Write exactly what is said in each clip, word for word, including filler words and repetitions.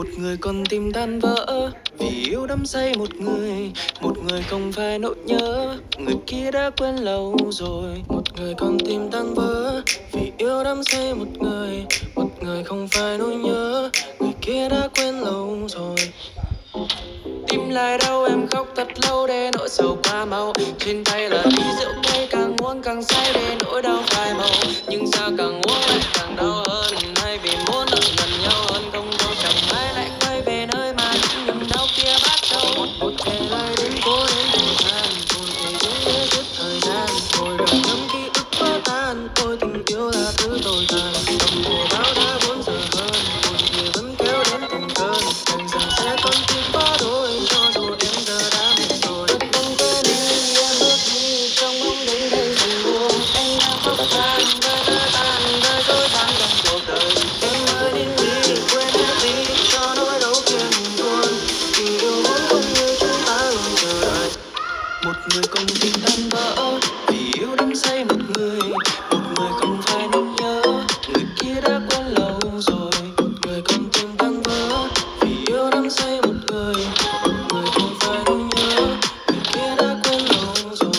Một người con tim tan vỡ vì yêu đắm say một người. Một người không phải nỗi nhớ, người kia đã quên lâu rồi. Một người con tim tan vỡ vì yêu đắm say một người. Một người không phải nỗi nhớ, người kia đã quên lâu rồi. Tim lại đau em khóc thật lâu để nỗi sầu qua mau. Trên tay là ly rượu cay, càng uống càng say để nỗi đau phai màu. Nhưng sao càng uống lại càng đau hơn, hay vì muốn ở gần nhau hơn. Không đâu chẳng ai lại quay về nơi mà những niềm đau kia bắt đầu. Một một kề lại đến cố đến thời gian, rồi thì cũng để giết thời gian. Rồi đừng ngắm ký ức vỡ tan, ôi tình yêu là thứ tồi tàn. Tầm mùa bão đã bốn giờ hơn, buồn thì vẫn kéo đến từng cơn. Đành rằng sẽ còn tiếp phá đôi, cho dù em giờ đã mệt rồi. Đất bóng quên đi, em bước đi trong bóng đêm đầy dần buồn. Anh đang khóc than, vơi vơi tan, vơi dối tan trong cuộc đời. Em ơi đến đi, quên hết đi, cho nỗi đau kia ngừng buồn. Tình yêu vốn không như chúng ta luôn chờ đợi. Một người con tim tan vỡ vì yêu đắm say một người. Một người không phải nỗi nhớ, người kia đã quên lâu rồi. Một người con tim tan vỡ vì yêu đắm say một người. Một người không phải nỗi nhớ, người kia đã quên lâu rồi.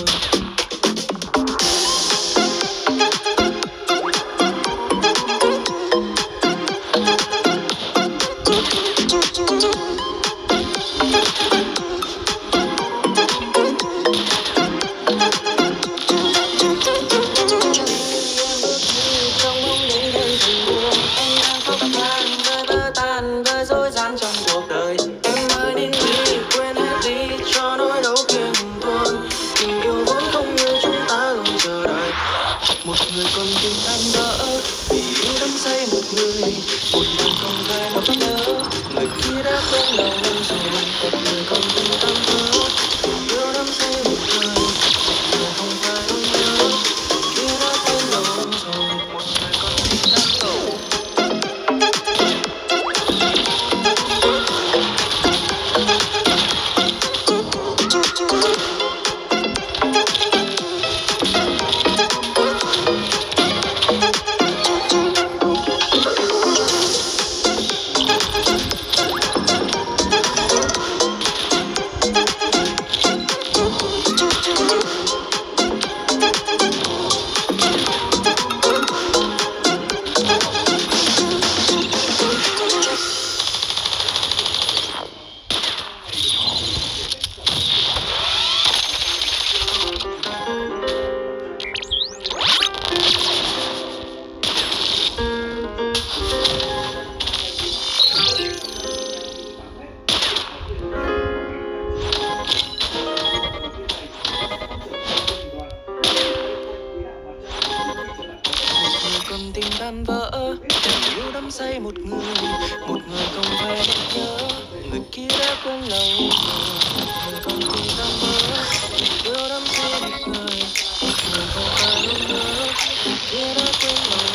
Trong bóng đêm đầy dần buồn, anh đang khóc than, vơi vỡ tan, vơi dối gian trong cuộc đời. Em ơi đến đi, quên hết đi, cho nỗi đau kia ngừng tuôn. Tình yêu vốn không như chúng ta luôn chờ đợi. Một người con tim tan vỡ vì yêu đắm say một người. Một người không phải nỗi nhớ, người kia đã quên lâu rồi. Một người con tim tan vỡ vì yêu đắm say một người. Một người không phải nỗi nhớ, người kia đã quên lâu rồi. Một người con tim tan vỡ. Con tim tan vỡ vì yêu đắm say một người. Một người không phải nỗi nhớ, người kia đã quên lâu rồi. Một người con tim tan vỡ vì yêu đắm say một người. Một người không phải nỗi nhớ, người kia đã quên lâu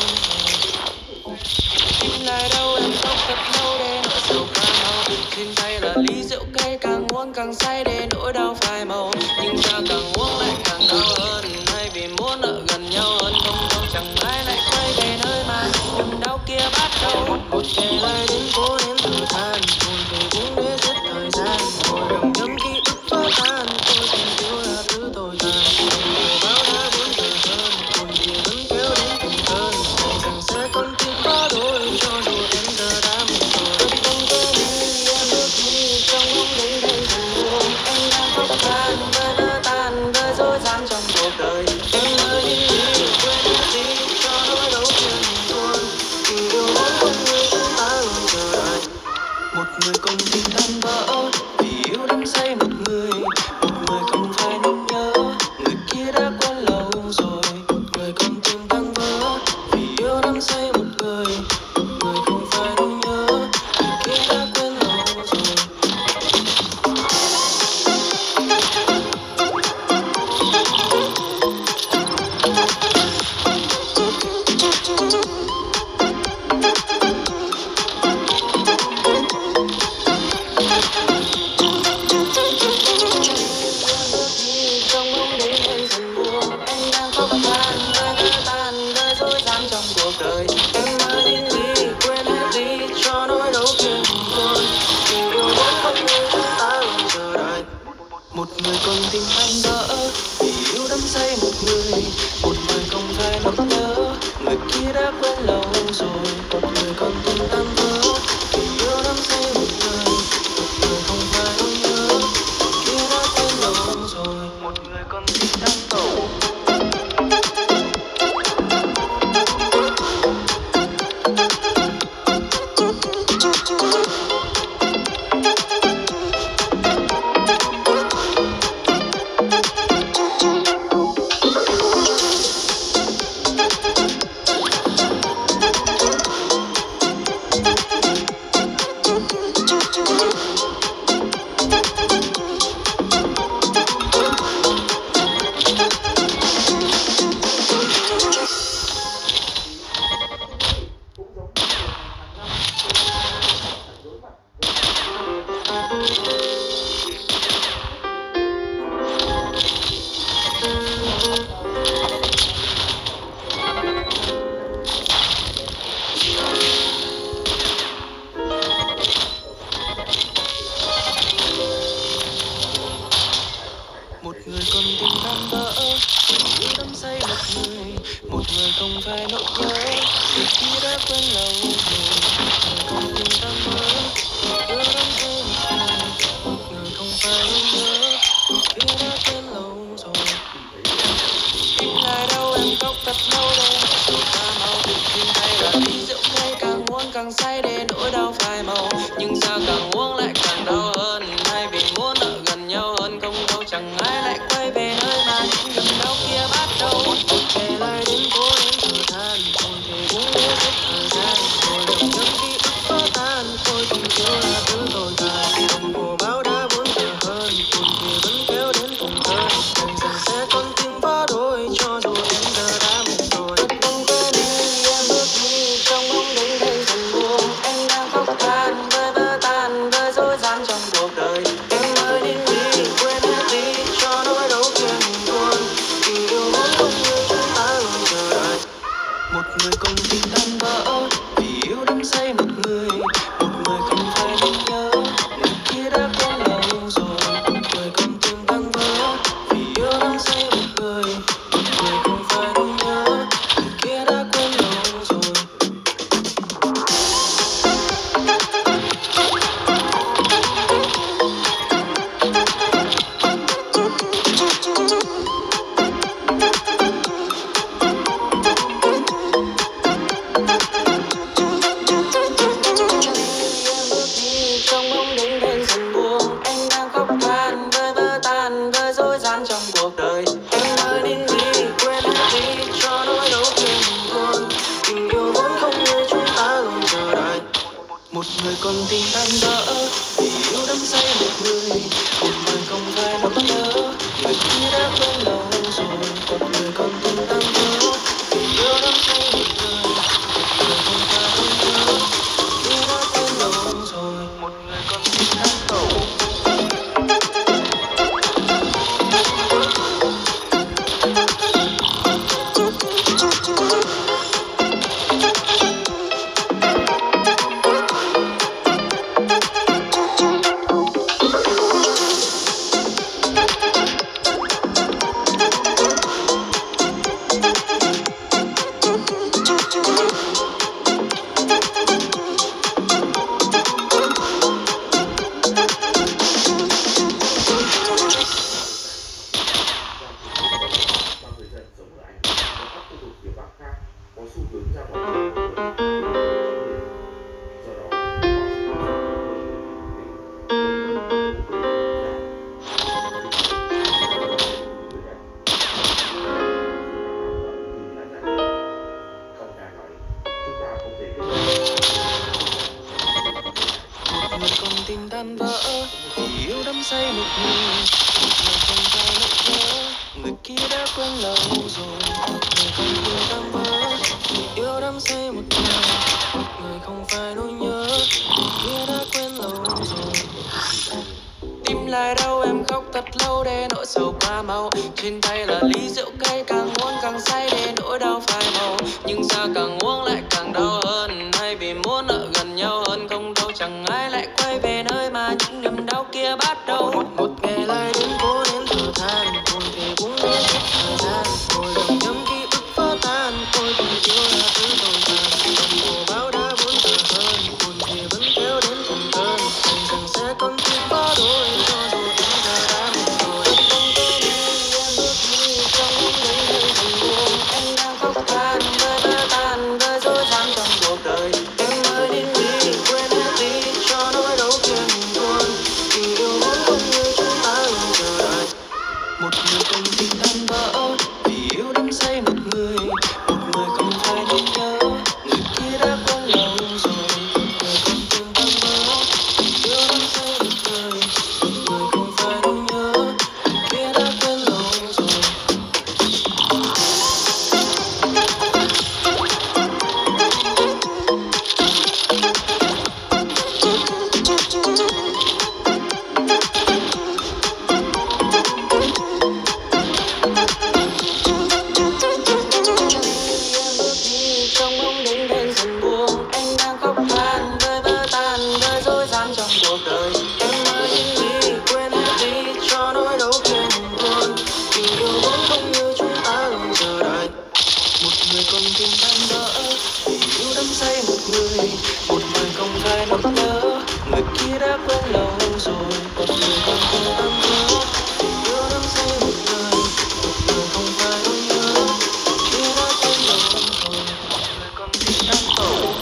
rồi. Tim lại đau em khóc thật lâu để nỗi sầu qua mau. Trên tay là ly rượu cay, càng uống càng say để nỗi đau phai màu. Nhưng sao càng uống lại càng đau hơn, hay vì muốn ở gần nhau hơn. Không đâu chẳng ai lại quay về nơi mà niềm đau kia bắt đầu. Một kề lại đến cố đến thời gian, buồn thì cũng để giết thời gian. Rồi đừng nhắm ký ức vỡ tan, ôi tình yêu là thứ tồi tàn. Tầm mùa bão đã bốn giờ hơn, buồn thì vẫn kéo đến từng cơn. Đành rằng sẽ còn tiếp phá đôi, cho dù em giờ đã mệt rồi. Đất bóng quên đi, em bước đi trong bóng đêm đầy dần buồn. Anh đang khóc than, vơi vỡ tan, vơi dối gian trong cuộc đời. Em ơi đi đi, quên hết đi, cho nỗi đau kia ngừng tuôn. Tình yêu vốn không như chúng ta luôn chờ đợi. Một người con tim tan vỡ vì yêu đắm say một người. Một người không phải nỗi nhớ, người kia đã quên lâu rồi. Một người con tim tan vỡ vì yêu đắm say một người. Một người không phải nỗi nhớ, người kia đã quên lâu rồi. Trong bóng đêm đầy dần buồn, anh đang khóc than, vơi vỡ tan, vơi dối gian trong cuộc đời. Em ơi đến đi, quên hết đi, cho nỗi đau kia ngừng tuôn. Một người còn tim tan vỡ vì yêu đắm say một người, một người không phải nỗi nhớ, người kia đã quên lâu rồi. Một người còn tim tan vỡ vì yêu đắm say một người, một người không phải nỗi nhớ, người kia đã quên lâu rồi. Một người còn tim tan vỡ. Một người còn tim tan vỡ vì yêu đắm say một người, một người không phải nỗi nhớ, người kia đã quên lâu rồi. Một người còn tim tan vỡ vì yêu đắm say một người, một người không phải nỗi nhớ, người kia đã quên lâu rồi. Tìm lại đâu em khóc thật lâu đêm, rồi ta mau tìm tìm hay là ly rượu cay, càng uống càng say để nỗi đau phai màu. Nhưng sao càng uống lại càng đau hơn, hay vì muốn ở gần nhau hơn, không đâu chẳng ai lại quay về nơi mà những niềm đau kia bắt đầu. Kể lại đến phố đến thời gian, không thể cũng biết hết thời gian, rồi đừng nhớ ký ức vỡ tan. Tôi tình yêu là thứ tồi tàn, đồng hồ báo đã bốn giờ hơn, buồn thì vẫn kéo đến cùng cơn. Dần dần sẽ con tim vỡ đôi, cho dù em giờ đã mệt rồi. Đừng quên đi em bước đi trong bóng đêm đầy dần buồn, em đang khóc than vơi vỡ tan vơi dối gian trong cuộc đời. Em ơi đến đi quên hết đi cho nỗi đau kia ngừng buồn, tình yêu vốn không như chúng ta luôn chờ đợi. Một người còn tim tan vỡ vì yêu đắm say một người, một người không phải nỗi nhớ, người kia đã quên lâu rồi. Một người còn tim tan vỡ vì yêu đắm say một người, một người không phải nỗi nhớ, người kia đã quên lâu rồi. Trong bóng đêm đen dần buông, anh đang khóc than vơi vỡ tan vơi dối gian trong cuộc đời. Em ơi đến đi quên hết đi cho nỗi đau kia ngừng buồn, tình yêu vốn không như chúng ta luôn chờ đợi. Một người còn tim tan vỡ vì yêu đắm say một người, một người không phải nỗi nhớ, người kia đã quên lâu rồi. Một người còn tim tan vỡ vì yêu đắm say một người, một người không phải nỗi nhớ, người kia đã quên lâu rồi. Một người còn tim tan vỡ. Một con tim tan vỡ vì yêu đắm say một người, một người không phải nỗi nhớ, người kia đã quên lâu rồi. Một người con tim tan vỡ vì yêu đắm say một người, một người không phải nỗi nhớ, người kia đã quên lâu rồi. Tìm lại đâu em khóc thật lâu để nỗi sầu qua mau, trên tay là ly rượu cay, càng uống càng say để nỗi đau phai màu. Nhưng sao càng uống lại càng đau hơn, hay vì muốn ở gần nhau hơn, không đâu chẳng ai lại quay về nơi mà những niềm đau kia bắt đầu. Một ngày lại đến cuối than buồn thì cũng nghe chút thời gian ngồi lòng nhâm ký ức vỡ tan ôi tình yêu là thứ tồi tàn đồng hồ báo đã bốn giờ hơn buồn thì vẫn kéo đến từng cơn rằng rằng sẽ còn tiếp vỡ đôi cho dù em giờ đã muộn rồi em không quên đi em bước đi trong những ngày ngày buồn buồn em đang khóc than vơi vỡ tan vơi dối dám trong cuộc đời em ơi đến đi quên hết đi cho nỗi đau kia ngừng buồn tình yêu vốn không như chúng ta luôn chờ đợi một người cùng tình tan vỡ vì yêu đắm say một người một người không phải nên nhớ người kia đã quên lâu rồi một người cùng tình tan vỡ vì yêu đắm say một người một người không phải nên nhớ người kia đã quên lâu rồi. Trong bóng đêm đen dần buông anh đang khóc than vơi vỡ tan vơi dối gian trong cuộc đời em ơi đến đi quên hết đi cho nỗi đau kia ngừng buồn tình yêu vốn không như chúng ta luôn chờ đợi một người còn tình tan vỡ vì yêu đắm say một người một người không phải nỗi nhớ người kia đã quên lâu rồi một người còn tình tan vỡ vì yêu đắm say một người một người không phải nỗi nhớ người kia đã quên lâu rồi người còn tình tan vỡ.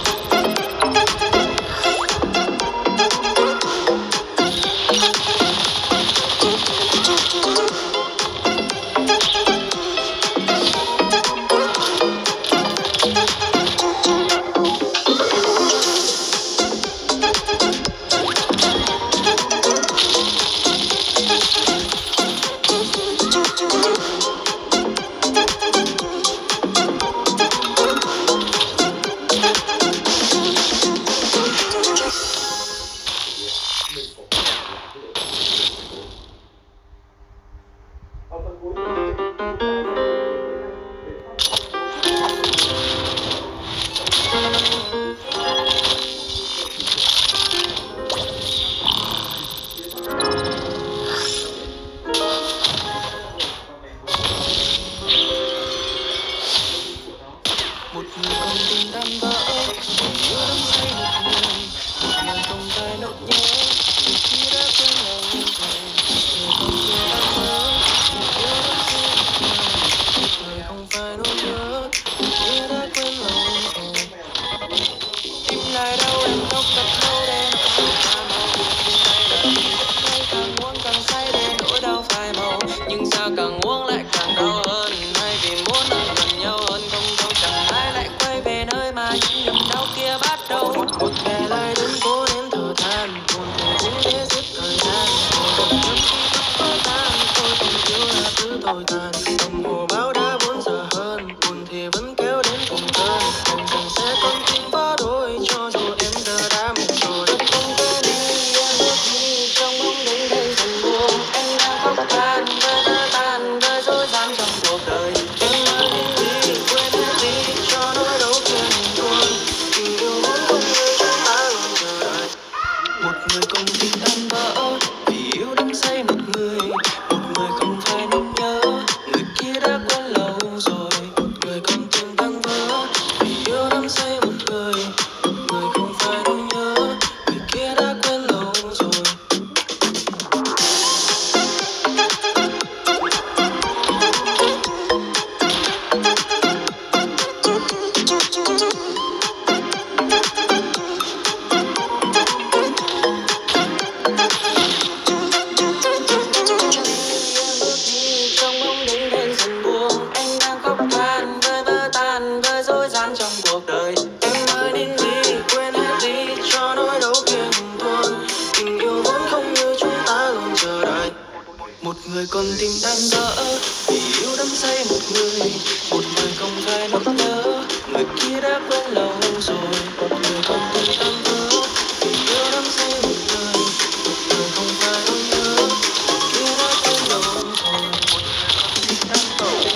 Một người còn tình tan vỡ vì yêu đắm say một người một người không phải nỗi nhớ người kia đã quên lâu rồi người còn tình tan vỡ vì yêu đắm say một người một người không phải nỗi nhớ người kia đã quên lâu rồi tim lại đau em khóc thật lâu để nỗi sầu pha màu nhưng tay đã đi rất hay càng muốn càng say để nỗi đau phai màu nhưng sao càng uống lại càng đau hơn hay vì muốn ở gần nhau hơn không đâu chẳng ai lại quay về nơi mà những niềm đau kia bắt đầu một ngày lại đến cố đến thở than buồn thì cũng để giết thời gian rồi đừng nhắm khi thức vỡ tan tôi tình yêu là thứ tồi tàn đồng hồ báo đã bốn giờ hơn buồn thì vẫn kéo đến cùng cơn rằng rằng sẽ còn tim vỡ đôi cho dù em giờ đã muộn rồi em không quên đi em bước đi trong bóng đêm đen dần buông anh đang khóc than vơi vỡ tan vơi dối gian trong cuộc đời em ơi đến đi quên hết đi cho nỗi đau kia ngừng buồn tình yêu vốn không như chúng ta luôn chờ đợi một người cùng tình tan vỡ vì yêu đắm say một người một người không phải nên nhớ người kia đã quên lâu rồi một người còn tình tan vỡ vì yêu đắm say một người một người không phải nên nhớ người kia đã quên lâu rồi. Trong bóng đêm đen dần buông anh đang khóc than vơi vỡ tan vơi dối gian trong cuộc đời em ơi đến đi quên hết đi cho nỗi đau kia ngừng buồn tình yêu vốn không như chúng ta luôn chờ đợi một người còn tình tan vỡ vì yêu đắm say một người một người không phải nỗi nhớ người kia đã quên lâu rồi một người còn tình tan vỡ vì yêu đắm say một người một người không phải nỗi nhớ người kia đã quên lâu rồi một người còn tình tan vỡ.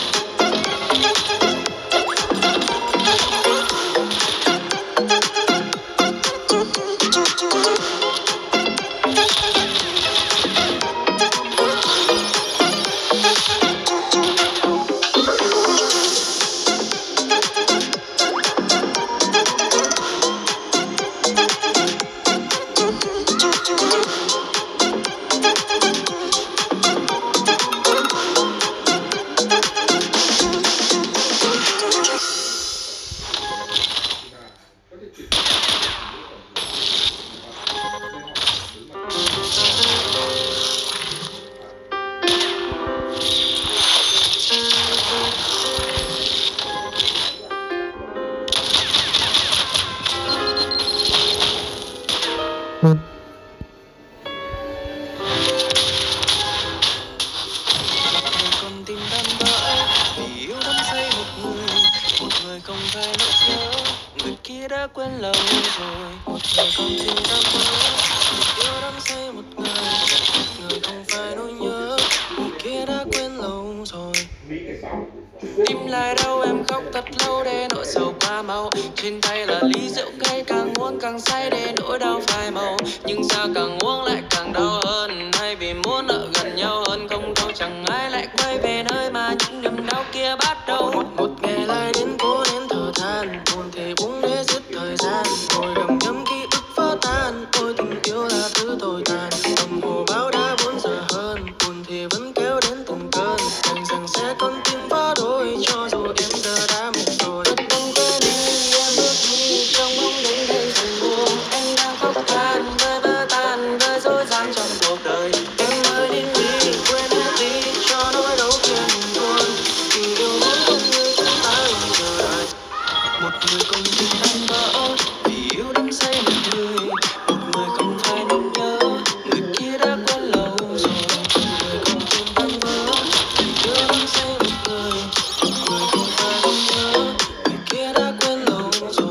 Con tim tan vỡ vì yêu đắm say một người, một người không phải nỗi nhớ, người kia đã quên lâu rồi. Một người con tim tan vỡ vì yêu đắm say một người, một người không phải nỗi nhớ, người kia đã quên lâu rồi. Tim lại đau em khóc thật lâu để nỗi sầu qua mau. Trên tay là ly rượu cay, càng uống càng say để nỗi đau phai màu. Nhưng sao càng uống lại càng đau hơn, hay vì muốn ở gần nhau hơn? Không đâu chẳng ai lại quay về nơi mà những niềm đau kia bắt đầu. Một, một ngày lại đến cố đến thở than, buồn thì búng để giết thời gian. Ngồi đầm nhấm ký ức vỡ tan, ôi tình yêu là thứ tồi tàn. Đồng hồ báo đã bốn giờ hơn, buồn thì vẫn kéo đến từng cơn. Đành rằng sẽ con tim vỡ đôi, cho dù em giờ đã mệt rồi. Rất không quên đi, em bước đi trong bóng đêm đầy dần buồn. Em đang khóc than, vơi vỡ tan, vơi dối gian trong cuộc đời. Em ơi đến đi, quên hết đi, cho nỗi đau kia ngừng buồn. Tình yêu vốn không như chúng ta luôn chờ đợi. Một người con tim tan vỡ vì yêu đắm say một người, một người không phải nỗi nhớ, người kia đã quên lâu rồi. Một người con tim tan vỡ vì yêu đắm say một người, một người không phải nỗi nhớ, người kia đã quên lâu rồi.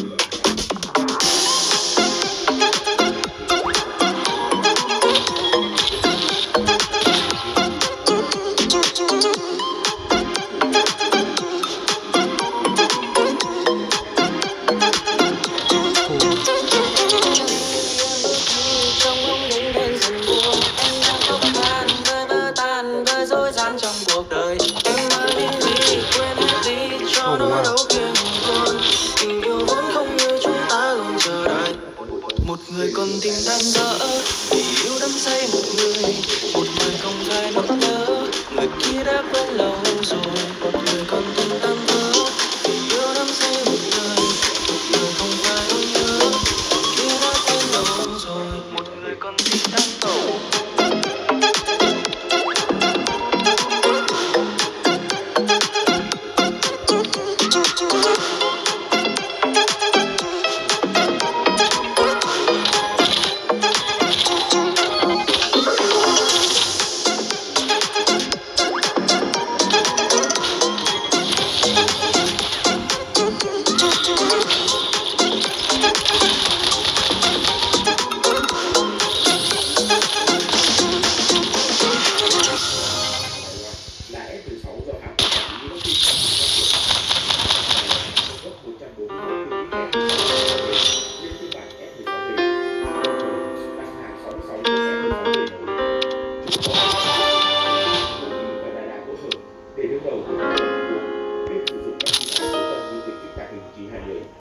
Trong bóng đêm đen dần buồn, em đang khóc than, vơi vỡ tan, vơi dối gian trong cuộc đời. Em ơi đến đi, quên hết đi, cho nỗi đau kia ngừng buồn. Tình yêu vốn không như chúng ta luôn chờ đợi. Một người con tim tan vỡ vì yêu đắm say một người, một người không phải nỗi nhớ, người kia đã quên lâu rồi.